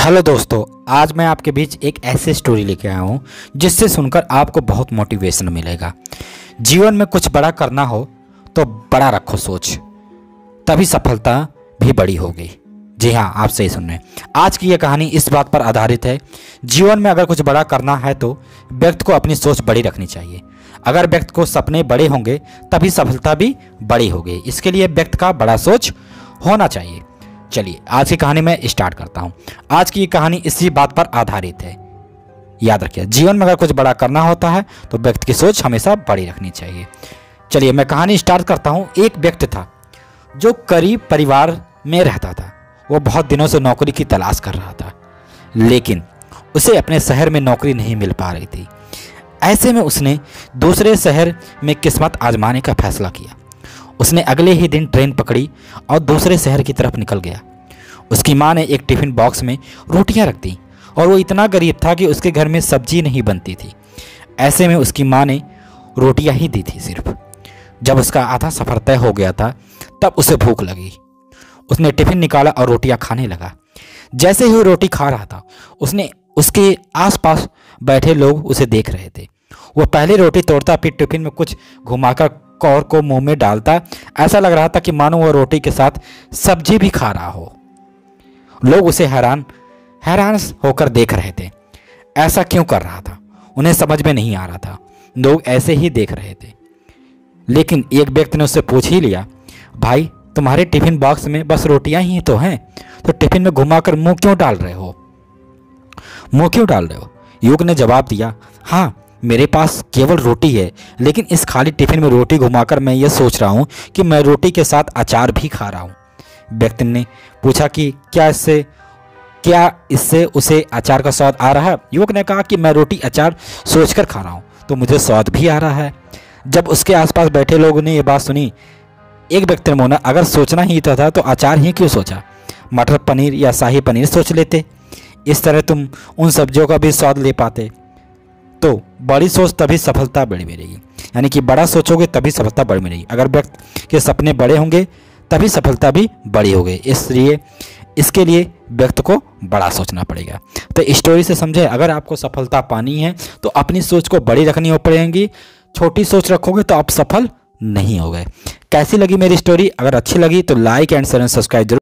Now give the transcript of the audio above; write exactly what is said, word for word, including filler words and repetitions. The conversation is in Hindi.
हेलो दोस्तों, आज मैं आपके बीच एक ऐसी स्टोरी लेके आया हूँ जिससे सुनकर आपको बहुत मोटिवेशन मिलेगा। जीवन में कुछ बड़ा करना हो तो बड़ा रखो सोच, तभी सफलता भी बड़ी होगी। जी हाँ, आप सही सुन रहे हैं। आज की यह कहानी इस बात पर आधारित है, जीवन में अगर कुछ बड़ा करना है तो व्यक्ति को अपनी सोच बड़ी रखनी चाहिए। अगर व्यक्ति को सपने बड़े होंगे तभी सफलता भी बड़ी होगी। इसके लिए व्यक्ति का बड़ा सोच होना चाहिए। चलिए आज की कहानी में स्टार्ट करता हूँ। आज की ये कहानी इसी बात पर आधारित है। याद रखिए, जीवन में अगर कुछ बड़ा करना होता है तो व्यक्ति की सोच हमेशा बड़ी रखनी चाहिए। चलिए मैं कहानी स्टार्ट करता हूँ। एक व्यक्ति था जो गरीब परिवार में रहता था। वो बहुत दिनों से नौकरी की तलाश कर रहा था, लेकिन उसे अपने शहर में नौकरी नहीं मिल पा रही थी। ऐसे में उसने दूसरे शहर में किस्मत आजमाने का फैसला किया। उसने अगले ही दिन ट्रेन पकड़ी और दूसरे शहर की तरफ निकल गया। उसकी माँ ने एक टिफ़िन बॉक्स में रोटियां रख दी और वो इतना गरीब था कि उसके घर में सब्जी नहीं बनती थी। ऐसे में उसकी माँ ने रोटियां ही दी थी सिर्फ। जब उसका आधा सफ़र तय हो गया था तब उसे भूख लगी। उसने टिफ़िन निकाला और रोटियां खाने लगा। जैसे ही वो रोटी खा रहा था, उसने उसके आसपास बैठे लोग उसे देख रहे थे। वो पहले रोटी तोड़ता, फिर टिफ़िन में कुछ घुमाकर कौर को मुंह में डालता। ऐसा लग रहा था कि मानो वो रोटी के साथ सब्जी भी खा रहा हो। लोग उसे हैरान हैरान होकर देख रहे थे। ऐसा क्यों कर रहा था उन्हें समझ में नहीं आ रहा था। लोग ऐसे ही देख रहे थे। लेकिन एक व्यक्ति ने उससे पूछ ही लिया, भाई तुम्हारे टिफ़िन बॉक्स में बस रोटियां ही तो हैं, तो टिफ़िन में घुमाकर मुंह क्यों डाल रहे हो मुंह क्यों डाल रहे हो युवक ने जवाब दिया, हाँ मेरे पास केवल रोटी है, लेकिन इस खाली टिफ़िन में रोटी घुमाकर मैं ये सोच रहा हूँ कि मैं रोटी के साथ अचार भी खा रहा हूँ। व्यक्ति ने पूछा कि क्या इससे क्या इससे उसे अचार का स्वाद आ रहा है। युवक ने कहा कि मैं रोटी अचार सोचकर खा रहा हूँ तो मुझे स्वाद भी आ रहा है। जब उसके आसपास बैठे लोगों ने ये बात सुनी, एक व्यक्ति ने बोला, अगर सोचना ही तो था तो अचार ही क्यों सोचा, मटर पनीर या शाही पनीर सोच लेते। इस तरह तुम उन सब्जियों का भी स्वाद ले पाते। तो बड़ी सोच तभी सफलता बड़ी मिलेगी, यानी कि बड़ा सोचोगे तभी सफलता बड़ी मिलेगी। अगर व्यक्ति के सपने बड़े होंगे तभी सफलता भी बड़ी होगी। इसलिए इसके लिए व्यक्ति को बड़ा सोचना पड़ेगा। तो स्टोरी से समझे, अगर आपको सफलता पानी है तो अपनी सोच को बड़ी रखनी हो पड़ेगी। छोटी सोच रखोगे तो आप सफल नहीं होगे। कैसी लगी मेरी स्टोरी? अगर अच्छी लगी तो like and share and subscribe जरूर